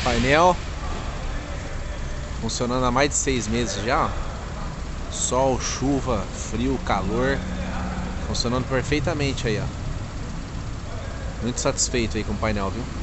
Painel funcionando há mais de 6 meses já, ó. Sol, chuva, frio, calor, funcionando perfeitamente aí, ó. Muito satisfeito aí com o painel, viu?